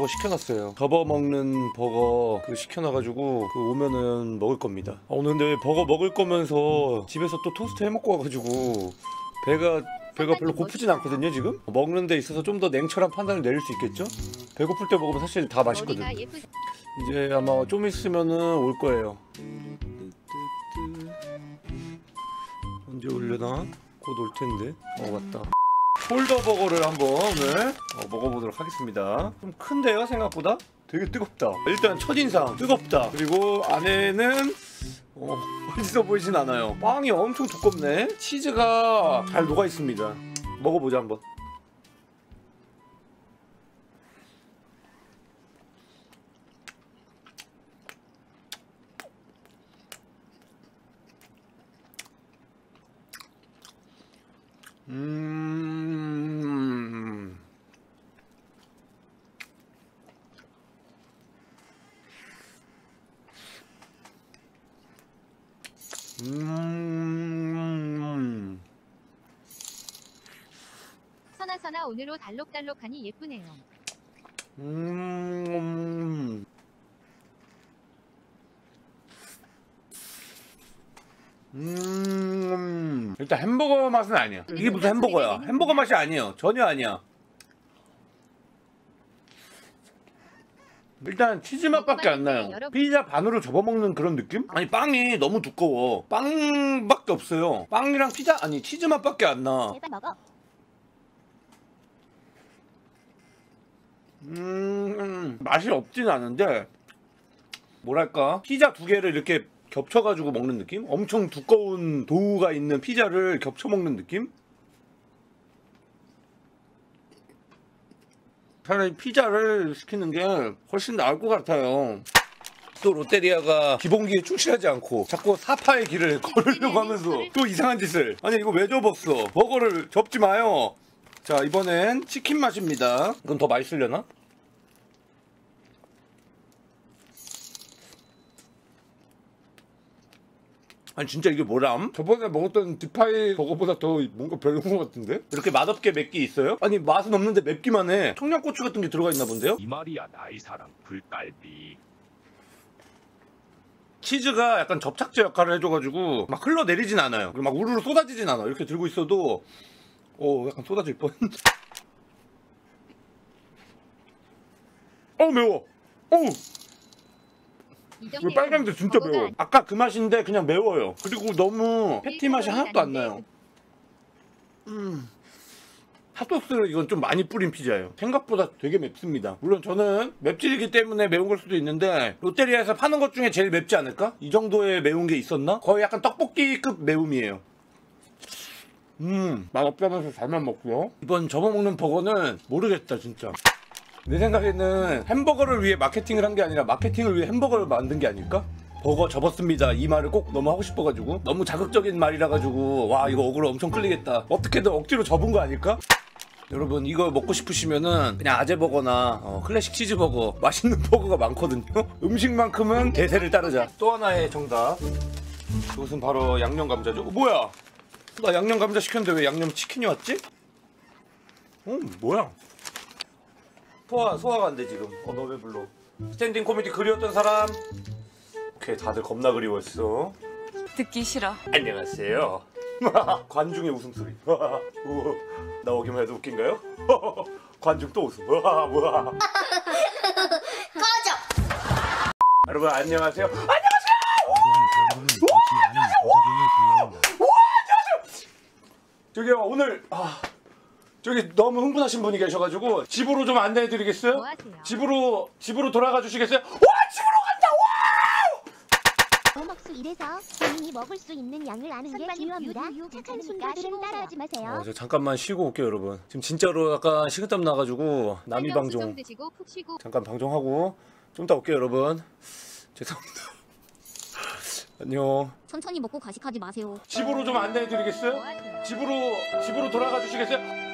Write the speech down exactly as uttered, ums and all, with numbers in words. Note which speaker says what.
Speaker 1: 시켜놨어요. 접어먹는 버거 그 시켜놔가지고 그 오면은 먹을 겁니다. 아, 오늘 근데 버거 먹을 거면서 집에서 또 토스트 해먹고 와가지고 배가 배가 별로 고프진 않거든요. 지금 먹는 데 있어서 좀 더 냉철한 판단을 내릴 수 있겠죠? 배고플 때 먹으면 사실 다 맛있거든. 이제 아마 좀 있으면은 올 거예요. 언제 올려나? 곧 올 텐데. 어 맞다. 폴더 버거를 한번 오늘 어, 먹어보도록 하겠습니다. 좀 큰데요 생각보다? 되게 뜨겁다. 일단 첫인상 뜨겁다. 그리고 안에는 어, 맛있어 보이진 않아요. 빵이 엄청 두껍네. 치즈가 잘 녹아 있습니다. 먹어보자 한번. 음. 음.
Speaker 2: 선아 선아 오늘로 달록달록하니 예쁘네요.
Speaker 1: 음. 음. 일단 햄버거 맛은 아니야. 이게 무슨 햄버거야? 햄버거 맛이 아니에요. 전혀 아니야. 일단 치즈 맛밖에 안 나요. 피자 반으로 접어먹는 그런 느낌? 아니 빵이 너무 두꺼워. 빵밖에 없어요. 빵이랑 피자 아니 치즈 맛밖에 안 나.
Speaker 2: 제발 먹어.
Speaker 1: 음 맛이 없진 않은데 뭐랄까 피자 두 개를 이렇게 겹쳐가지고 먹는 느낌? 엄청 두꺼운 도우가 있는 피자를 겹쳐 먹는 느낌? 차라리 피자를 시키는 게 훨씬 나을 것 같아요. 또 롯데리아가 기본기에 충실하지 않고 자꾸 사파의 길을 걸으려고 하면서 또 이상한 짓을. 아니 이거 왜 접었어? 버거를 접지 마요. 자 이번엔 치킨 맛입니다. 이건 더 맛있으려나? 아니 진짜 이게 뭐람? 저번에 먹었던 디파이 버거보다 더 뭔가 별로인 것 같은데? 이렇게 맛없게 맵기 있어요? 아니 맛은 없는데 맵기만 해. 청양고추 같은 게 들어가 있나 본데요?
Speaker 3: 이 말이야 나의 사랑 불갈비.
Speaker 1: 치즈가 약간 접착제 역할을 해줘가지고 막 흘러내리진 않아요. 막 우르르 쏟아지진 않아. 이렇게 들고 있어도 어 약간 쏟아질 뻔. 어 매워. 어우. 이거 빨간데 진짜 매워. 아까 그 맛인데 그냥 매워요. 그리고 너무 패티 맛이 하나도 안 나요. 음. 핫소스를 이건 좀 많이 뿌린 피자예요. 생각보다 되게 맵습니다. 물론 저는 맵찔이기 때문에 매운 걸 수도 있는데 롯데리아에서 파는 것 중에 제일 맵지 않을까? 이 정도의 매운 게 있었나? 거의 약간 떡볶이급 매움이에요. 음 맛없다면서 잘만 먹고요. 이번 접어먹는 버거는 모르겠다 진짜. 내 생각에는 햄버거를 위해 마케팅을 한 게 아니라 마케팅을 위해 햄버거를 만든 게 아닐까? 버거 접었습니다 이 말을 꼭 너무 하고 싶어가지고 너무 자극적인 말이라 가지고 와 이거 어그로 엄청 끌리겠다. 어떻게든 억지로 접은 거 아닐까? 여러분 이거 먹고 싶으시면은 그냥 아재버거나 어, 클래식 치즈버거 맛있는 버거가 많거든요. 음식만큼은 대세를 따르자. 또 하나의 정답. 이것은 바로 양념감자죠. 어, 뭐야? 나 양념감자 시켰는데 왜 양념치킨이 왔지? 어 뭐야? 소화, 소화가 안 돼 지금. 어 너 왜 불러? 스탠딩 코미디 그리웠던 사람? 오케이 다들 겁나 그리웠어.
Speaker 4: 듣기 싫어.
Speaker 1: 안녕하세요. 관중의 웃음소리. 나오기만 해도 웃긴가요? 관중 또 웃음. 꺼져! 여러분 안녕하세요. 안녕하세요! 저기요 오늘 아, 저기 너무 흥분하신 분이 계셔가지고 집으로 좀 안내해드리겠어요?
Speaker 2: 뭐 하세요?
Speaker 1: 집으로 집으로 돌아가 주시겠어요? 와 집으로 간다! 와!
Speaker 5: 먹수 이래서 본인이 먹을 수 있는 양을 아는 게 중요합니다. 착한 순간들은 따라하지 마세요.
Speaker 1: 어, 저 잠깐만 쉬고 올게요 여러분. 지금 진짜로 약간 식은땀 나가지고 남이 방종
Speaker 2: 드시고 푹 쉬고.
Speaker 1: 잠깐 방종하고 좀 이따 올게요 여러분. 죄송합니다. 안녕.
Speaker 5: 천천히 먹고 과식하지 마세요.
Speaker 1: 집으로 좀 안내해드리겠어요?
Speaker 2: 뭐 하세요?
Speaker 1: 집으로 집으로 돌아가 주시겠어요?